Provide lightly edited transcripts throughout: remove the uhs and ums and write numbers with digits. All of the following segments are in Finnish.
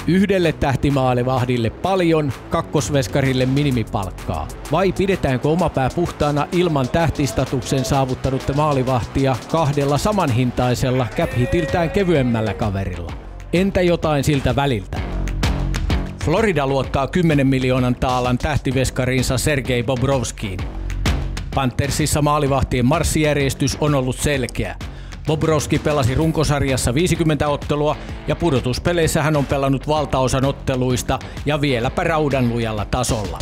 Yhdelle tähtimaalivahdille paljon, kakkosveskarille minimipalkkaa. Vai pidetäänkö oma pää puhtaana ilman tähtistatuksen saavuttanutta maalivahtia kahdella samanhintaisella cap-hitiltään kevyemmällä kaverilla? Entä jotain siltä väliltä? Florida luottaa 10 miljoonan taalan tähtiveskariinsa Sergei Bobrovskiin. Panthersissa maalivahtien marssijärjestys on ollut selkeä. Bobrovski pelasi runkosarjassa 50 ottelua ja pudotuspeleissä hän on pelannut valtaosan otteluista ja vieläpä raudanlujalla tasolla.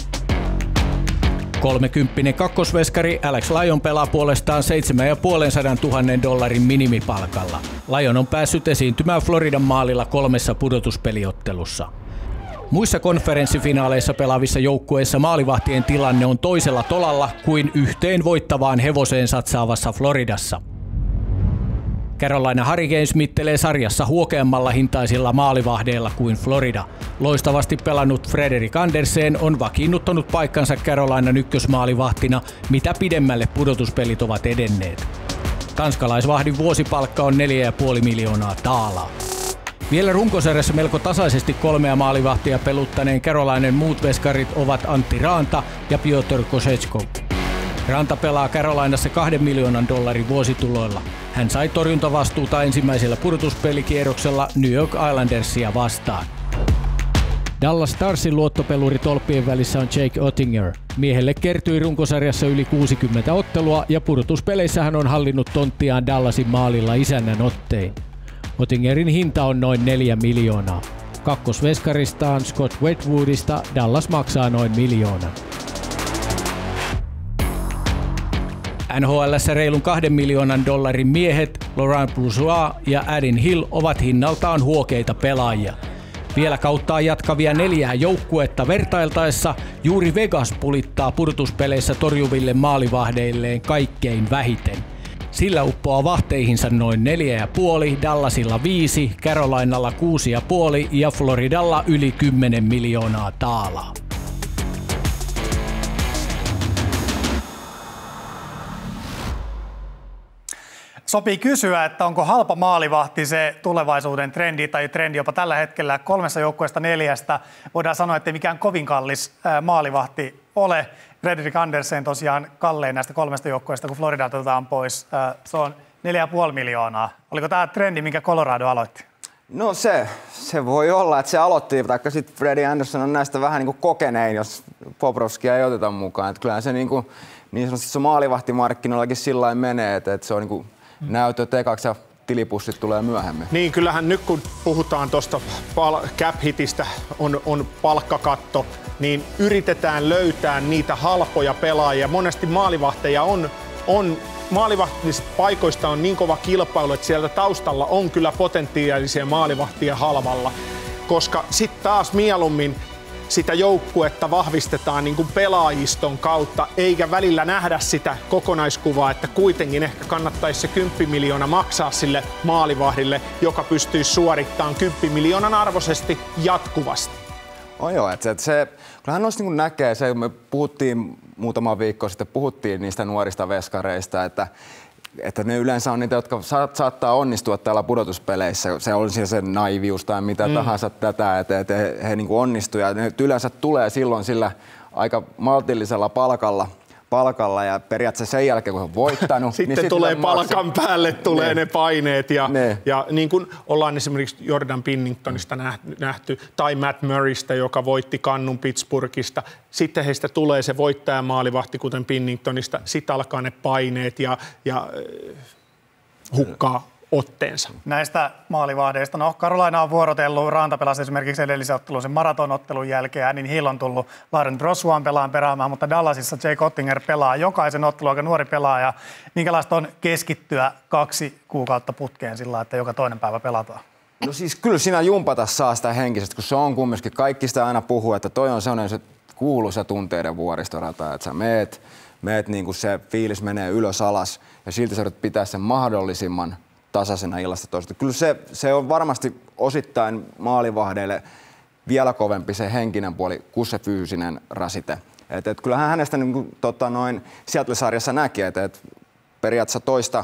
30 kakkosveskari Alex Lyon pelaa puolestaan $750 000 minimipalkalla. Lyon on päässyt esiintymään Floridan maalilla 3 pudotuspeliottelussa. Muissa konferenssifinaaleissa pelaavissa joukkueissa maalivahtien tilanne on toisella tolalla kuin yhteen voittavaan hevoseen satsaavassa Floridassa. Carolina Hurricanes mittelee sarjassa huokeammalla hintaisilla maalivahdeilla kuin Florida. Loistavasti pelannut Frederik Andersen on vakiinnuttanut paikkansa Carolinan ykkösmaalivahtina, mitä pidemmälle pudotuspelit ovat edenneet. Tanskalaisvahdin vuosipalkka on $4,5 miljoonaa taalaa. Vielä runkosarjassa melko tasaisesti 3 maalivahtia peluttaneen Carolinan muut veskarit ovat Antti Raanta ja Piotr Kosetskov. Ranta pelaa Carolinassa $2 miljoonan vuosituloilla. Hän sai torjuntavastuuta ensimmäisellä pudotuspelikierroksella New York Islandersia vastaan. Dallas Starsin luottopeluri tolppien välissä on Jake Oettinger. Miehelle kertyi runkosarjassa yli 60 ottelua ja pudotuspeleissä hän on hallinnut tonttiaan Dallasin maalilla isännän ottein. Oettingerin hinta on noin $4 miljoonaa. Kakkosveskaristaan Scott Wedgwoodista Dallas maksaa noin $1 miljoonan. NHL:ssä reilun $2 miljoonan miehet Laurent Brossoit ja Adin Hill ovat hinnaltaan huokeita pelaajia. Vielä kauttaan jatkavia 4 joukkuetta vertailtaessa juuri Vegas pulittaa pudotuspeleissä torjuville maalivahdeilleen kaikkein vähiten. Sillä uppoaa vahteihinsa noin 4,5, Dallasilla 5, Carolinalla 6,5 ja Floridalla yli 10 miljoonaa taalaa. Sopii kysyä, että onko halpa maalivahti se tulevaisuuden trendi tai trendi jopa tällä hetkellä 3 joukkueesta 4. Voidaan sanoa, että ei mikään kovin kallis maalivahti ole. Frederik Andersen tosiaan kallein näistä 3 joukkueesta, kun Florida otetaan pois. Se on $4,5 miljoonaa. Oliko tämä trendi, minkä Colorado aloitti? No se voi olla, että se aloitti, taikka sitten Freddie Anderson on näistä vähän niin kuin kokenein, jos Bobrovskia ei oteta mukaan. Että kyllähän se niin sanotusti se maalivahtimarkkinoillakin sillä lailla menee, että se on niin kuin näytöt ekaksi ja tilipussit tulee myöhemmin. Niin, kyllähän nyt kun puhutaan tuosta cap-hitistä, on palkkakatto, niin yritetään löytää niitä halpoja pelaajia. Monesti maalivahteja on maalivahtisista paikoista on niin kova kilpailu, että sieltä taustalla on kyllä potentiaalisia maalivahtia halvalla. Koska sitten taas mieluummin sitä joukkuetta vahvistetaan niin kuin pelaajiston kautta, eikä välillä nähdä sitä kokonaiskuvaa, että kuitenkin ehkä kannattaisi se 10 miljoonaa maksaa sille maalivahdille, joka pystyisi suorittamaan 10 miljoonan arvoisesti jatkuvasti. On joo, että kyllähän noista niin näkee se, me puhuttiin muutama viikko sitten, niistä nuorista veskareista, että ne yleensä on niitä, jotka saattaa onnistua täällä pudotuspeleissä. Se on siis se naivius tai mitä tahansa tätä, että he niin kuin onnistuu. Ja ne yleensä tulee silloin sillä aika maltillisella palkalla ja periaatteessa sen jälkeen, kun on voittanut. Sitten niin tulee palkan päälle ne paineet ja niin kuin ollaan esimerkiksi Jordan Binningtonista nähty tai Matt Murraystä, joka voitti kannun Pittsburghista. Sitten heistä tulee se voittajamaalivahti, kuten Binningtonista. Sitten alkaa ne paineet ja hukkaa otteensa. Näistä maalivahdeista, no Carolina on vuorotellut, Ranta pelasi esimerkiksi edellisen ottelun sen maratonottelun jälkeen, niin Hill on tullut Laurent Brossoit pelaamaan, mutta Dallasissa Jake Oettinger pelaa jokaisen ottelun, aika nuori pelaaja. Minkälaista on keskittyä 2 kuukautta putkeen sillä, että joka toinen päivä pelataan? No siis kyllä siinä jumpata saa sitä henkisesti, kun se on kumminkin, kaikki sitä aina puhuu, että toi on sellainen se kuuluisa tunteiden vuoristorata, että sä meet niin kuin se fiilis menee ylös alas ja silti sä yrität pitää sen mahdollisimman tasaisena illasta toisesta. Kyllä se on varmasti osittain maalivahdeille vielä kovempi se henkinen puoli kuin se fyysinen rasite. Et kyllähän hänestä niin Seattle-sarjassa näki, että periaatteessa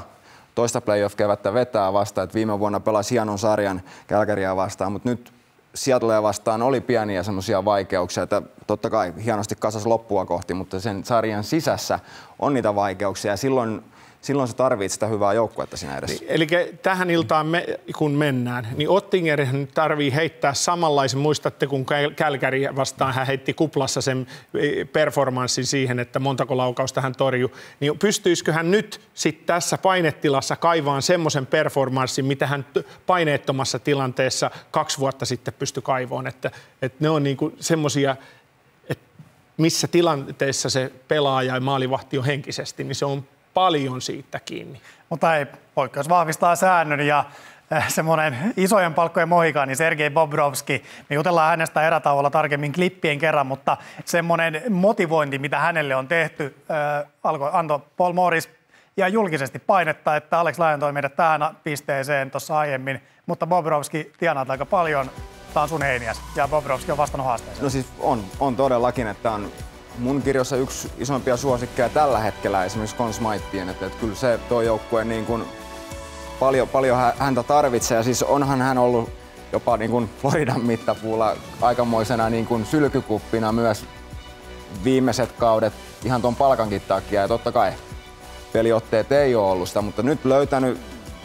toista playoff-kevättä vetää vastaan. Et viime vuonna pelasi hienon sarjan Calgarya vastaan, mutta nyt Seattlea vastaan oli pieniä semmoisia vaikeuksia, että totta kai hienosti kasas loppua kohti, mutta sen sarjan sisässä on niitä vaikeuksia ja silloin se tarvitsee sitä hyvää joukkuetta siinä edessä. Eli tähän iltaan kun mennään, niin Ottinger tarvii heittää samanlaisen. Muistatte, kun Calgary vastaan hän heitti kuplassa sen performanssin siihen, että montako laukausta hän torjui. Niin pystyisikö hän nyt sit tässä painetilassa kaivaan semmoisen performanssin, mitä hän paineettomassa tilanteessa 2 vuotta sitten pystyi kaivoon. Että ne on niinku semmoisia, missä tilanteessa se pelaaja ja maalivahti on henkisesti, niin se on paljon siitä kiinni. Mutta ei, poikkeus vahvistaa säännön ja semmoinen isojen palkkojen mohikaani, niin Sergei Bobrovski. Me jutellaan hänestä erätauolla tarkemmin klippien kerran, mutta semmoinen motivointi, mitä hänelle on tehty, antoi Paul Morris ja julkisesti painetta, että Alex Lyon toi meidät tähän pisteeseen tuossa aiemmin, mutta Bobrovski tienaat aika paljon. Tämä on sun heiniäs ja Bobrovski on vastannut haasteeseen. No siis on todellakin, että on mun kirjoissa yksi isompia suosikkeja tällä hetkellä esimerkiksi Conn Smytheen, että kyllä se tuo joukkue niin kuin paljon häntä tarvitsee ja siis onhan hän ollut jopa niin kuin Floridan mittapuulla aikamoisena niin kuin sylkykuppina myös viimeiset kaudet ihan ton palkankin takia ja totta kai peliotteet ei ole ollut sitä, mutta nyt löytänyt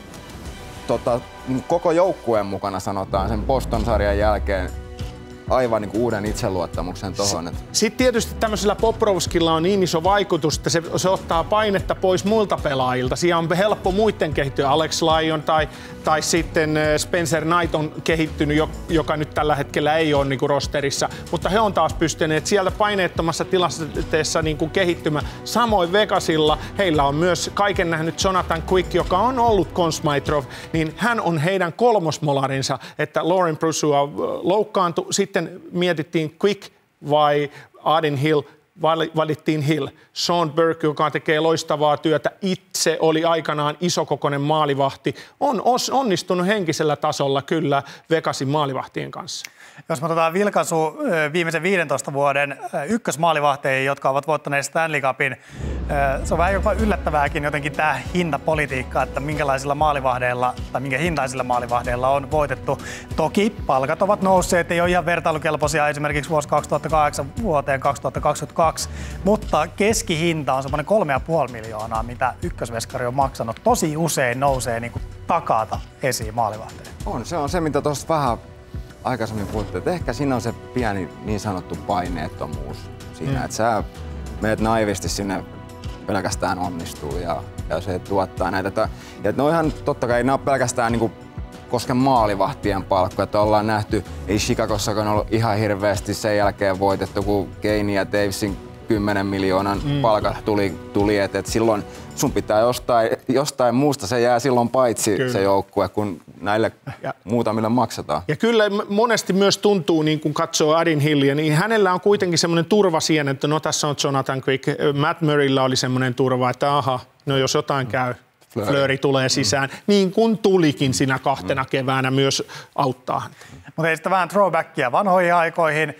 koko joukkueen mukana sanotaan sen Boston-sarjan jälkeen aivan niin kuin uuden itseluottamuksen tohon. Sitten tietysti tämmöisellä Bobrovskilla on niin iso vaikutus, että se ottaa painetta pois muilta pelaajilta. Siinä on helppo muiden kehittyä. Alex Lyon tai sitten Spencer Knight on kehittynyt, joka nyt tällä hetkellä ei ole niin kuin rosterissa. Mutta he on taas pystyneet sieltä paineettomassa tilanteessa niin kuin kehittymään. Samoin Vegasilla heillä on myös kaiken nähnyt Jonathan Quick, joka on ollut Conn Smythe, niin hän on heidän kolmosmolarinsa, että Laurent Brossoit loukkaantui. Sitten mietittiin Quick vai Adin Hill, valittiin Hill. Sean Burke, joka tekee loistavaa työtä, itse oli aikanaan isokokoinen maalivahti, on onnistunut henkisellä tasolla kyllä Vegasin maalivahtien kanssa. Jos me otetaan vilkaisu viimeisen 15 vuoden ykkösmaalivahteihin, jotka ovat voittaneet Stanley Cupin, se on vähän jopa yllättävääkin jotenkin tämä hintapolitiikka, että minkälaisilla maalivahdeilla tai minkä hintaisilla maalivahdeilla on voitettu. Toki palkat ovat nousseet, ei ole ihan vertailukelpoisia esimerkiksi vuosi 2008 vuoteen 2022, mutta keskihinta on semmoinen 3,5 miljoonaa, mitä ykkösveskari on maksanut. Tosi usein nousee niin kuin takata esiin maalivahteen. Se on se, mitä tuossa vähän aikaisemmin puhuttiin, että ehkä siinä on se pieni niin sanottu paineettomuus siinä, että sä meet naivisti sinne pelkästään onnistuu ja se tuottaa näitä. Ja noihan totta kai ne on pelkästään niinku koske maalivahtien palkkoja, että ollaan nähty, ei Chicagossakaan ollut ihan hirveästi sen jälkeen voitettu, kun Kane ja Davisin 10 miljoonan palkat tuli että silloin sun pitää jostain muusta, se jää silloin paitsi kyllä. Se joukkue, kun näille muutamille maksetaan. Ja kyllä monesti myös tuntuu, niin kun katsoo Adin Hillia, niin hänellä on kuitenkin semmoinen turva siihen, että no tässä on Jonathan Quick, Matt Murraylla oli semmoinen turva, että aha, no jos jotain käy, Fleury tulee sisään, niin kuin tulikin siinä 2 keväänä myös auttaa. Mutta ei sitä vähän throwbackia vanhoihin aikoihin,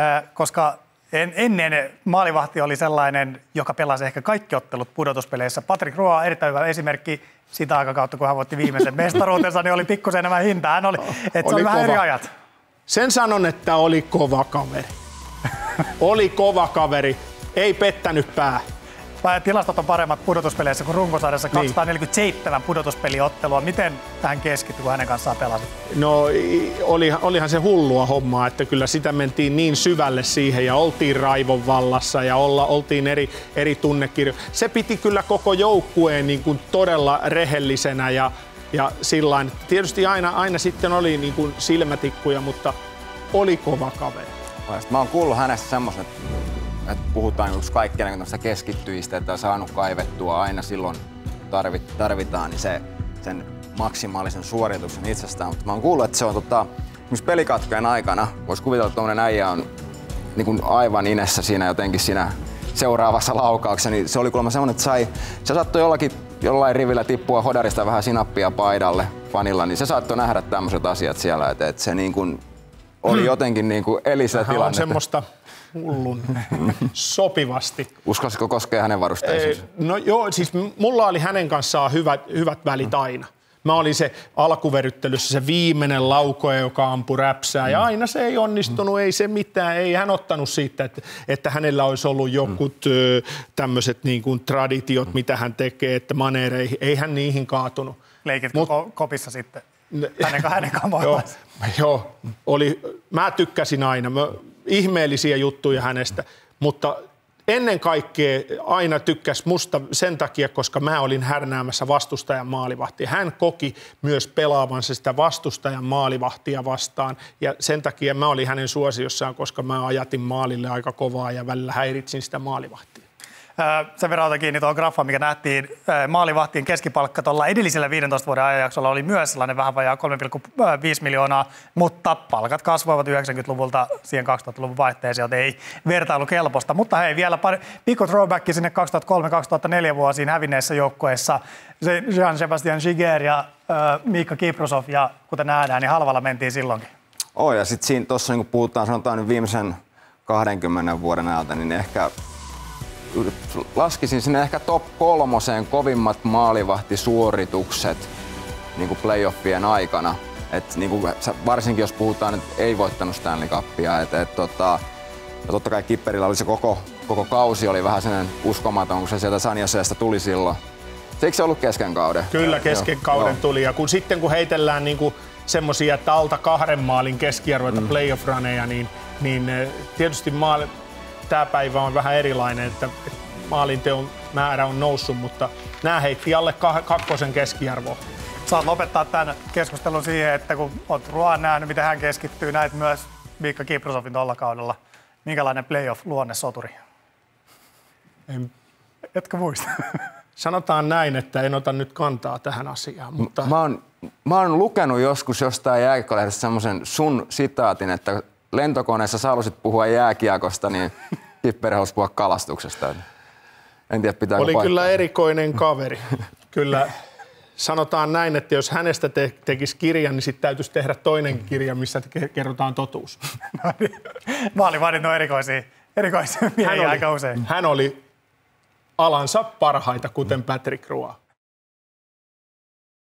koska ennen maalivahti oli sellainen, joka pelasi ehkä kaikki ottelut pudotuspeleissä. Patrick Roy on erittäin hyvä esimerkki sitä aikakautta, kun hän voitti viimeisen mestaruutensa, niin oli pikkusen enemmän hintaa. Hän oli vähän eri ajat. Sen sanon, että oli kova kaveri. Oli kova kaveri. Ei pettänyt pää. Tilastot on paremmat pudotuspeleissä kuin runkosarjassa. 247 pudotuspeliottelua. Miten tähän keskittyi, kun hänen kanssaan pelasi? No olihan se hullua hommaa, että kyllä sitä mentiin niin syvälle siihen ja oltiin raivon vallassa ja oltiin eri tunnekirjoja. Se piti kyllä koko joukkueen niin kuin todella rehellisenä ja sillain. Tietysti aina sitten oli niin kuin silmätikkuja, mutta oli kova kaveri. Mä oon kuullut hänestä semmoisen, että puhutaan kaikkien keskittyjistä, että on saanut kaivettua aina silloin tarvitaan niin sen maksimaalisen suorituksen itsestään. Mutta mä oon kuullut, että se on esimerkiksi pelikatkojen aikana, voisi kuvitella, että tuommoinen äijä on niin kuin aivan inessä siinä jotenkin siinä seuraavassa laukauksessa, niin se oli kuulemma semmoinen, että se saattoi jollain rivillä tippua hodarista vähän sinappia paidalle fanilla, niin se saattoi nähdä tämmöiset asiat siellä, että se niin kuin oli jotenkin niin kuin eli sitä tilannetta. On semmoista hullun sopivasti. Uskoisiko koskee hänen varusteisiinsa? No joo, siis mulla oli hänen kanssaan hyvät välit aina. Mä olin se alkuveryttelyssä se viimeinen laukoja, joka ampui räpsää ja aina se ei onnistunut, ei se mitään. Ei hän ottanut siitä, että hänellä olisi ollut jokut tämmöiset niin kuin traditiot, mitä hän tekee, että maneereihin. Ei hän niihin kaatunut. Leikitkö kopissa sitten? Hänen kamoillaan. Joo, mä tykkäsin aina. Ihmeellisiä juttuja hänestä, mutta ennen kaikkea aina tykkäsi musta sen takia, koska mä olin härnäämässä vastustajan maalivahtia. Hän koki myös pelaavansa sitä vastustajan maalivahtia vastaan ja sen takia mä olin hänen suosiossaan, koska mä ajatin maalille aika kovaa ja välillä häiritsin sitä maalivahtia. Sen verran otan kiinni tuohon graffaan, mikä nähtiin. Maalivahtien keskipalkka tuolla edellisellä 15 vuoden ajanjaksolla oli myös sellainen vähän vajaa 3,5 miljoonaa, mutta palkat kasvoivat 90-luvulta siihen 2000-luvun vaihteeseen, joten ei vertailukelpoista. Mutta hei, vielä pikku throwback sinne 2003-2004 vuosiin hävinneissä joukkueissa. Jean-Sébastien Giguère ja Miikka Kiprusoff, ja kuten nähdään, niin halvalla mentiin silloinkin. Ja sitten tuossa niin puhutaan, sanotaan nyt viimeisen 20 vuoden ajalta, niin ehkä laskisin sinne ehkä top 3 kovimmat maalivahtisuoritukset niin kuin playoffien aikana. Et niin kuin, varsinkin jos puhutaan, että ei voittanut Stanley Cupia. Totta kai Kipperillä oli se koko kausi oli vähän sellainen uskomaton, kun se sieltä San Joseesta tuli silloin. Se eikö se ollut kesken kauden? Kyllä kesken kauden tuli. Ja sitten kun heitellään niin kuin semmosia, että alta 2 maalin keskiarvoita playoff-raneja, niin tietysti tämä päivä on vähän erilainen, että maalinteon määrä on noussut, mutta nämä heitti alle 2 keskiarvoa. Saat lopettaa tämän keskustelun siihen, että kun olet Rouen nähnyt, miten hän keskittyy, näet myös Miikka Kiprusoffin tuolla kaudella. Minkälainen playoff-luonne soturi? Etkö muista? Sanotaan näin, että en ota nyt kantaa tähän asiaan. Mutta Mä oon lukenut joskus jostain jääkiekkolehdestä semmoisen sun sitaatin, että lentokoneessa sä halusit puhua jääkiekosta, niin Kipperi halusi puhua kalastuksesta. En tiedä, pitääkö oli paikkaa. kyllä erikoinen kaveri. Kyllä sanotaan näin, että jos hänestä tekisi kirjan, niin sitten täytyisi tehdä toinen kirja, missä kerrotaan totuus. Maalivahdit on erikoisia miehiä aika usein. Hän oli alansa parhaita, kuten Patrick Roy.